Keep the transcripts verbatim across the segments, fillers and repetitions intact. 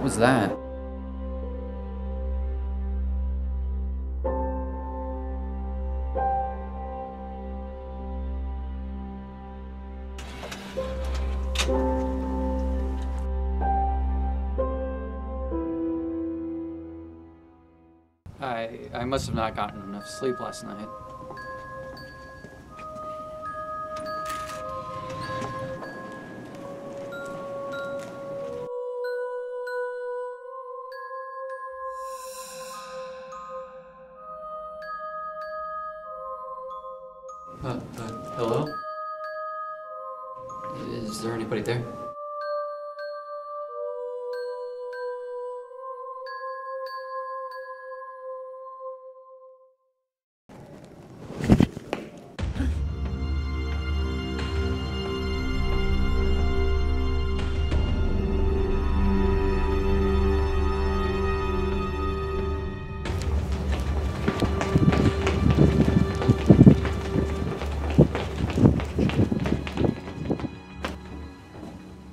was that? I I must have not gotten enough sleep last night. Uh, uh, hello? Is there anybody there?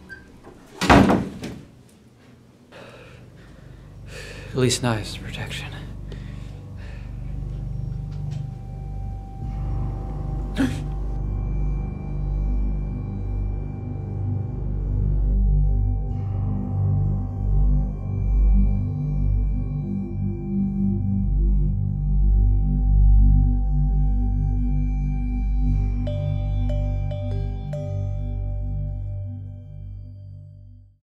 At least now I have protection.